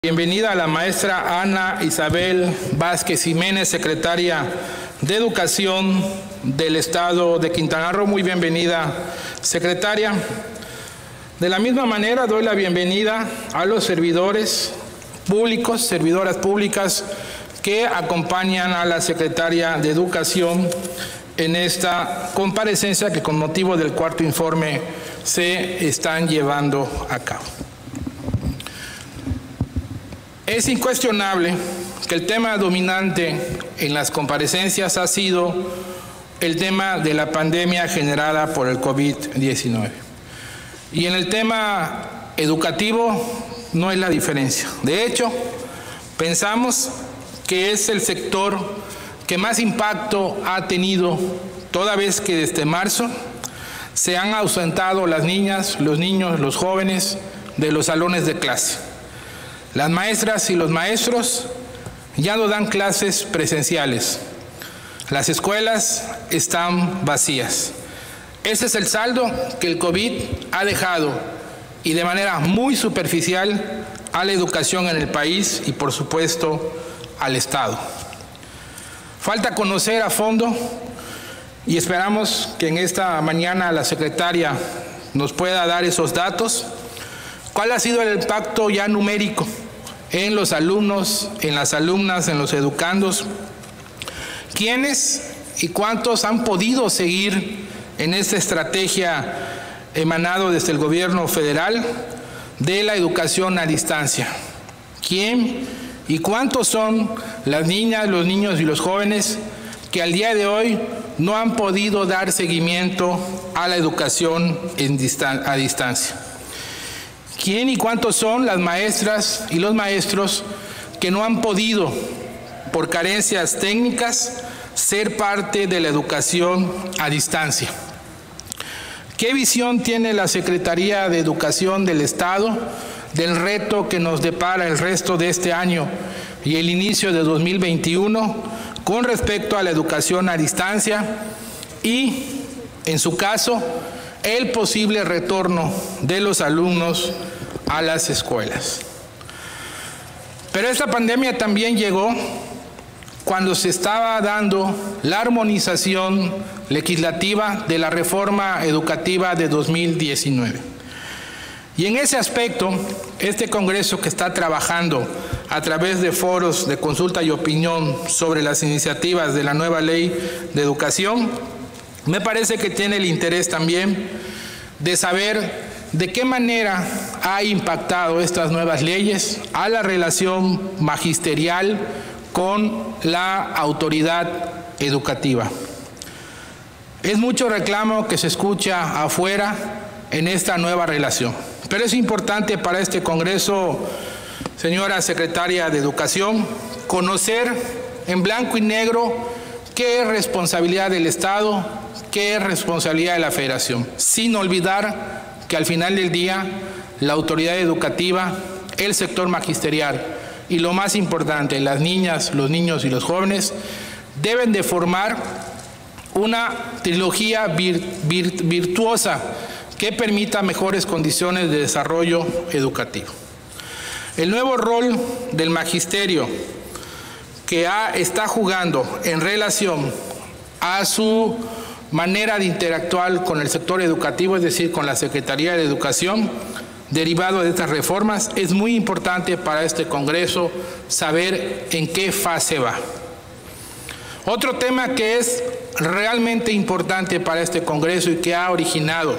Bienvenida a la maestra Ana Isabel Vázquez Jiménez, secretaria de Educación del Estado de Quintana Roo. Muy bienvenida, secretaria. De la misma manera, doy la bienvenida a los servidores públicos, servidoras públicas que acompañan a la secretaria de Educación en esta comparecencia que con motivo del cuarto informe se están llevando a cabo. Es incuestionable que el tema dominante en las comparecencias ha sido el tema de la pandemia generada por el COVID-19. Y en el tema educativo no es la diferencia. De hecho, pensamos que es el sector que más impacto ha tenido, toda vez que desde marzo se han ausentado las niñas, los niños, los jóvenes de los salones de clase. Las maestras y los maestros ya no dan clases presenciales. Las escuelas están vacías. Ese es el saldo que el COVID ha dejado, y de manera muy superficial, a la educación en el país y, por supuesto, al Estado. Falta conocer a fondo, y esperamos que en esta mañana la secretaria nos pueda dar esos datos. ¿Cuál ha sido el impacto ya numérico en los alumnos, en las alumnas, en los educandos? ¿Quiénes y cuántos han podido seguir en esta estrategia emanado desde el gobierno federal de la educación a distancia? ¿Quién y cuántos son las niñas, los niños y los jóvenes que al día de hoy no han podido dar seguimiento a la educación a distancia? ¿Quién y cuántos son las maestras y los maestros que no han podido, por carencias técnicas, ser parte de la educación a distancia? ¿Qué visión tiene la Secretaría de Educación del Estado del reto que nos depara el resto de este año y el inicio de 2021 con respecto a la educación a distancia y, en su caso, el posible retorno de los alumnos a las escuelas? Pero esta pandemia también llegó cuando se estaba dando la armonización legislativa de la reforma educativa de 2019. Y en ese aspecto, este Congreso, que está trabajando a través de foros de consulta y opinión sobre las iniciativas de la nueva ley de educación, me parece que tiene el interés también de saber de qué manera ha impactado estas nuevas leyes a la relación magisterial con la autoridad educativa. Es mucho reclamo que se escucha afuera en esta nueva relación, pero es importante para este Congreso, señora secretaria de Educación, conocer en blanco y negro qué es responsabilidad del Estado, qué es responsabilidad de la Federación, sin olvidar que al final del día la autoridad educativa, el sector magisterial y, lo más importante, las niñas, los niños y los jóvenes deben de formar una trilogía virtuosa que permita mejores condiciones de desarrollo educativo. El nuevo rol del magisterio que está jugando en relación a su manera de interactuar con el sector educativo, es decir, con la Secretaría de Educación, derivado de estas reformas, es muy importante para este Congreso saber en qué fase va. Otro tema que es realmente importante para este Congreso y que ha originado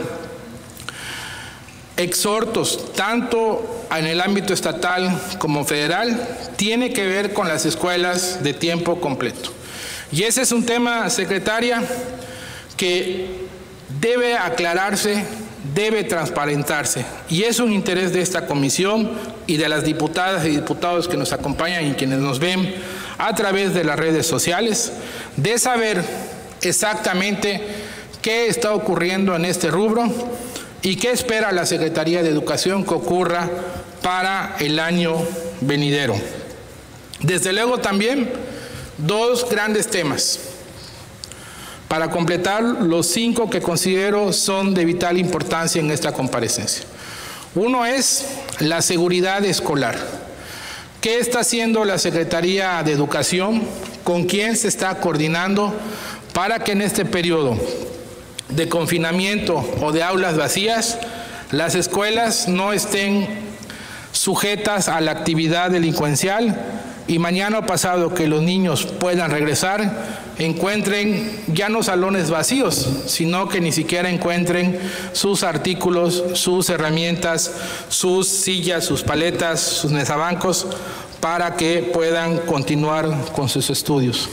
exhortos tanto en el ámbito estatal como federal, tiene que ver con las escuelas de tiempo completo. Y ese es un tema, secretaria, que debe aclararse, debe transparentarse, y es un interés de esta comisión y de las diputadas y diputados que nos acompañan y quienes nos ven a través de las redes sociales, de saber exactamente qué está ocurriendo en este rubro y qué espera la Secretaría de Educación que ocurra para el año venidero. Desde luego también dos grandes temas para completar los 5 que considero son de vital importancia en esta comparecencia. Uno es la seguridad escolar. ¿Qué está haciendo la Secretaría de Educación? ¿Con quién se está coordinando para que en este periodo de confinamiento o de aulas vacías las escuelas no estén sujetas a la actividad delincuencial y mañana o pasado que los niños puedan regresar encuentren ya no salones vacíos, sino que ni siquiera encuentren sus artículos, sus herramientas, sus sillas, sus paletas, sus mesabancos para que puedan continuar con sus estudios?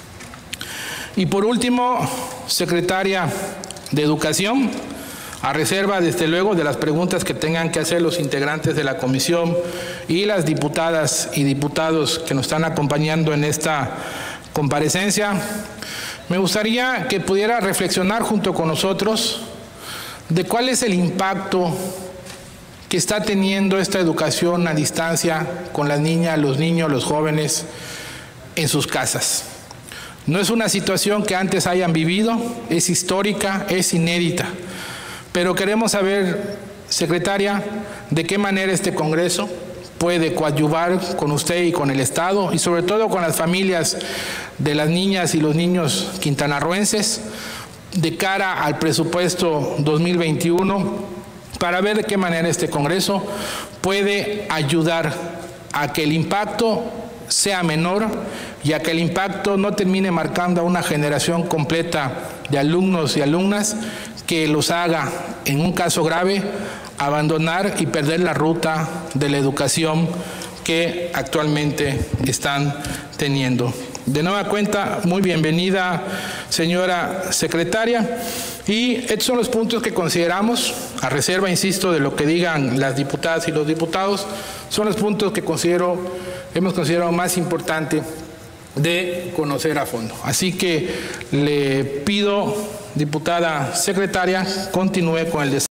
Y por último, Secretaria de Educación, a reserva, desde luego, de las preguntas que tengan que hacer los integrantes de la comisión y las diputadas y diputados que nos están acompañando en esta comparecencia, me gustaría que pudiera reflexionar junto con nosotros de cuál es el impacto que está teniendo esta educación a distancia con las niñas, los niños, los jóvenes en sus casas. No es una situación que antes hayan vivido, es histórica, es inédita. Pero queremos saber, secretaria, de qué manera este Congreso puede coadyuvar con usted y con el Estado y sobre todo con las familias de las niñas y los niños quintanarroenses de cara al presupuesto 2021 para ver de qué manera este Congreso puede ayudar a que el impacto sea menor y a que el impacto no termine marcando a una generación completa de alumnos y alumnas que los haga, en un caso grave, abandonar y perder la ruta de la educación que actualmente están teniendo. De nueva cuenta, muy bienvenida, señora secretaria. Y estos son los puntos que consideramos, a reserva, insisto, de lo que digan las diputadas y los diputados, son los puntos que hemos considerado más importante de conocer a fondo. Así que le pido, diputada secretaria, continúe con el desarrollo.